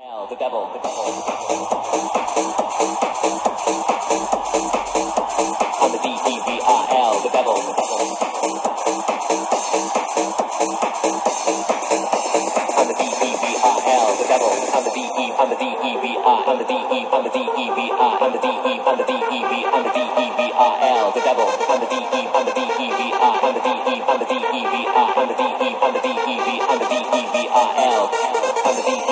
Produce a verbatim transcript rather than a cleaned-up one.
L, the devil, the devil. On the D E V I L, the devil, the devil. On the D E V I L, the devil. On the D E, on the D E V I, on the D E, on the D E V I, on the D E, on the D E V, on the D E V I L, the devil. On the D E, on the D E V I, on the D E, on the D E V I, on the D E, on the D E V, on the D E V I L, on the D E.